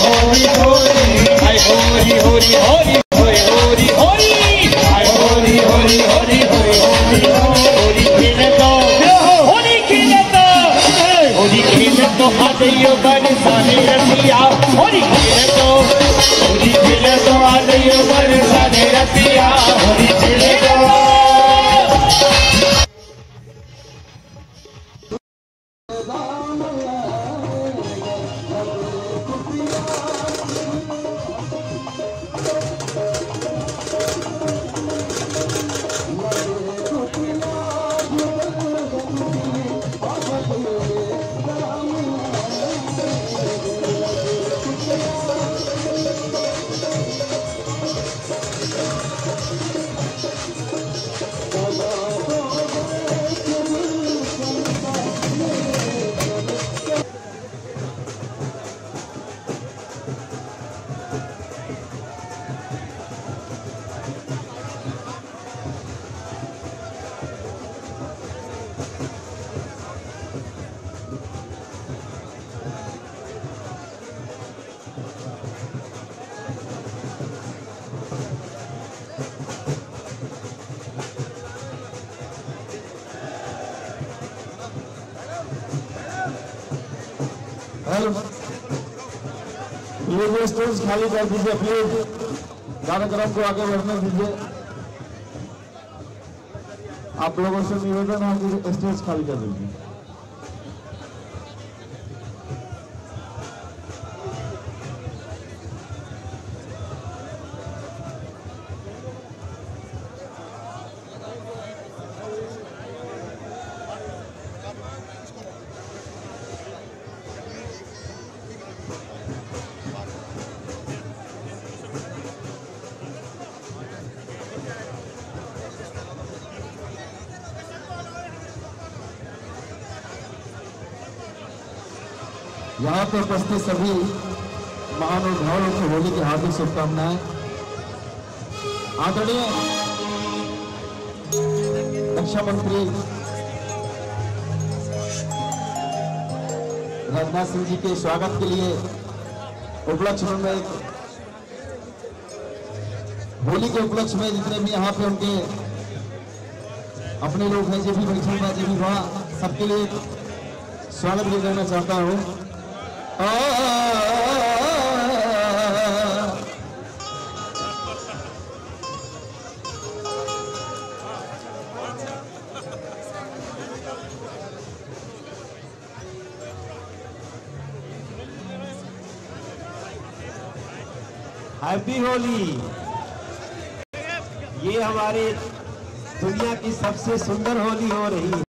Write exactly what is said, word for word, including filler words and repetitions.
होरी होरी हाय होरी होरी होरी होरी होरी होरी हाय होरी होरी होरी होरी होरी होरी खेले तो होली खेले तो होली खेले तो हाथों बन सारे रसिया होली खेले तो होली खेले तो हाथों बन सारे रसिया होली खेले तो प्लीज स्टेज खाली कर दीजिए। प्लीज कार्यक्रम को आगे बढ़ने दीजिए। आप लोगों से निवेदन है कि स्टेज खाली कर दीजिए। यहाँ पे उपस्थित सभी महानुभावों को होली की हार्दिक शुभकामनाएं। आदरणीय रक्षा मंत्री राजनाथ सिंह जी के स्वागत के लिए उपलक्ष्य में होली के उपलक्ष्य में जितने भी यहाँ पे उनके अपने लोग हैं, जो भी बैठे हैं, जो भी वहाँ सबके लिए स्वागत भी करना चाहता हूँ। हैप्पी होली। ये हमारी दुनिया की सबसे सुंदर होली हो रही है।